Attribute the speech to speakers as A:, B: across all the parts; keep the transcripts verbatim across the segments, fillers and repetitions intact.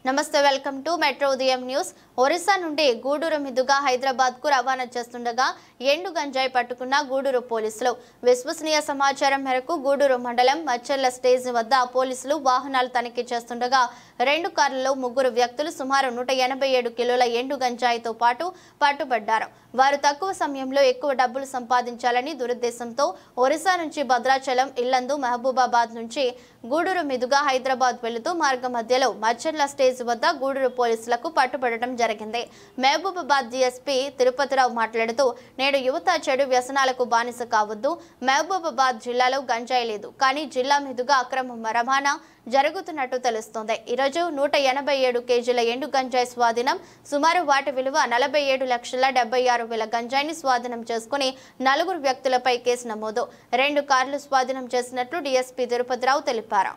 A: నమస్తే welcome to metro Udayam news. Orissa నుండి గూడూరు మీదుగా హైదరాబాద్ కు రవాణా చేస్తుండగా ఎండు గంజాయి పట్టుకున్న గూడూరు పోలీసులు. విశ్వసనీయ సమాచారం మేరకు గూడూరు మండలం మచ్చర్ల స్టేజ్ వద్ద పోలీసులు వాహనాలు తనిఖీ చేస్తుండగా రెండు కార్లలో ముగ్గురు వ్యక్తులు సుమారు నూట ఎనభై ఏడు కిలోల ఎండు గంజాయితో పాటు పట్టుబడ్డారు. వారు తక్కువ సమయంలో ఎక్కువ డబ్బులు సంపాదించాలని దురుద్దేశంతో ఒరిస్సా నుంచి భద్రాచలం, ఇల్లందు, మహబూబాబాద్ నుంచి గూడూరు మీదుగా హైదరాబాద్ వెళుతూ మార్గ మధ్యలో మచ్చర్ల స్టేజ్ వద్ద గూడూరు పోలీసులకు పట్టుబడటం జరిగింది. మహబూబాబాద్ డీఎస్పీ తిరుపతిరావు మాట్లాడుతూ, నేడు యువత చెడు వ్యసనాలకు బానిస కావద్దు. మహబూబాబాద్ జిల్లాలో గంజాయి లేదు, కానీ జిల్లా మీదుగా అక్రమ రవాణా జరుగుతున్నట్టు తెలుస్తోంది. ఈరోజు నూట ఎనభై ఏడు కేజీల ఎండు గంజాయి స్వాధీనం. సుమారు వాటి విలువ నలభై ఏడు లక్షల డెబ్బై ఆరు వేల గంజాయిని స్వాధీనం చేసుకుని నలుగురు వ్యక్తులపై కేసు నమోదు. రెండు కార్లు స్వాధీనం చేసినట్లు డీఎస్పీ తిరుపతిరావు తెలిపారు.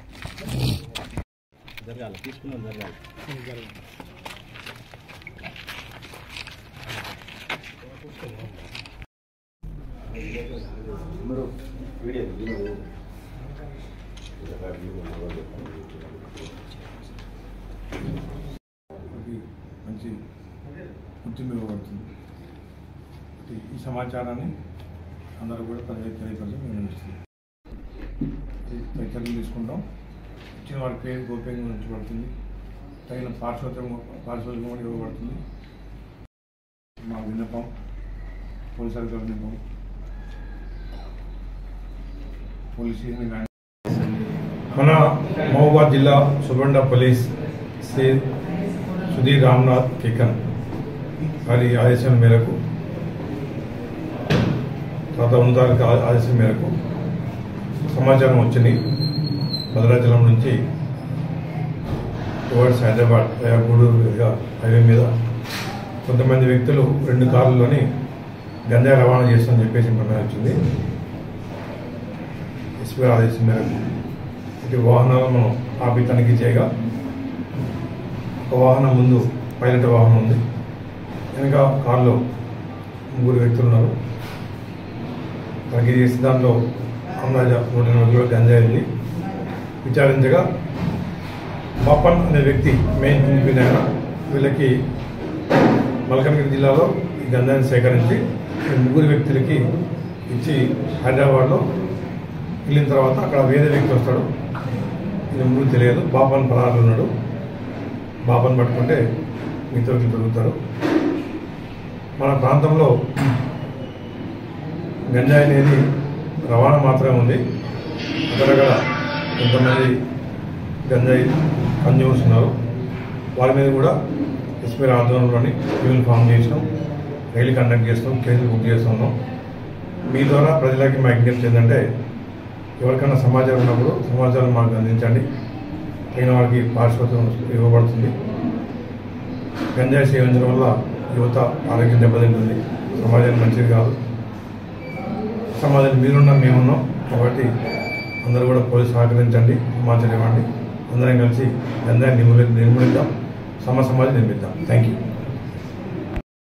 B: మంచి గుర్తింపు ఇవ్వబడుతుంది. ఈ సమాచారాన్ని అందరూ కూడా ప్రజలకు తెలియపరిచి మేము ఇస్తున్నాం. చర్యలు తీసుకుంటాం. ఇచ్చిన వారి పేరు గోప్యంగా ఉంచబడుతుంది. తగిన పార్శ్వత్వం పార్శ్వత్వం కూడా ఇవ్వబడుతుంది. మా విన్నపం పోలీసు అధికారుల విన్నపం పోలీసు మన మహబూబాబాద్ జిల్లా సుబండ పోలీస్ శ్రీ సుధీర్ రామ్నాథ్ కేకన్ వారి ఆదేశం మేరకు తర్వాత ఉన్నతాధికారుల ఆదేశం మేరకు సమాచారం వచ్చింది. భద్రాచలం నుంచి టువర్డ్స్ హైదరాబాద్ గూడూరు హైవే మీద కొంతమంది వ్యక్తులు రెండు కార్లలోని గంజాయి రవాణా చేస్తామని చెప్పేసి ఇన్ఫర్మేషన్ వచ్చింది. ఎస్పీ ఆదేశం మేరకు ఇటు వాహనాలను మనం ఆపి తనిఖీ చేయగా ఒక వాహనం ముందు పైలట్ వాహనం ఉంది, వెనక కారులో ముగ్గురు వ్యక్తులు ఉన్నారు. తనిఖీ చేసి దాంట్లో అందాజ నూట ఎనభై కిలోల గంజాయి ఉంది. విచారించగా బాపన్ అనే వ్యక్తి మెయిన్ కింగ్ ఆయన వీళ్ళకి మల్కాజ్గిరి జిల్లాలో ఈ గంజాయిని సేకరించి ముగ్గురు వ్యక్తులకి ఇచ్చి హైదరాబాద్లో వెళ్ళిన తర్వాత అక్కడ వేరే వ్యక్తి వస్తాడు. ఇది ముగ్గురు తెలియదు. బాపన్ పరాలు ఉన్నాడు. బాపన్ పట్టుకుంటే మిగతా దొరుకుతారు. మన ప్రాంతంలో గంజాయి అనేది రవాణా మాత్రమే ఉంది. అక్కడక్కడ కొంతమంది గంజాయి కన్జ్యూమర్స్ ఉన్నారు. వారి మీద కూడా ఎస్పీ ఆధ్వర్యంలోని టీములు ఫామ్ చేసినాం, రైలు కండక్ట్ చేస్తాం, కేసులు బుక్ చేస్తున్నాం. మీ ద్వారా ప్రజలకి మా విజ్ఞప్తి ఏంటంటే, ఎవరికైనా సమాచారం ఉన్నప్పుడు సమాచారం మాకు అందించండి. తగిన వారికి పార్శ్వత్వం ఇవ్వబడుతుంది. గంజాయి సేవించడం వల్ల యువత ఆరోగ్యం దెబ్బతింటుంది. సమాజానికి మంచిది కాదు. సమాజానికి మీరున్నాం, మేమున్నాం. కాబట్టి అందరూ కూడా పోలీసు సహకరించండి, సమాచారం ఇవ్వండి. అందరం కలిసి గంజాయి నిర్మూలి నిర్మూలిద్దాం, సమ సమాజం నిర్మిద్దాం. Thank you.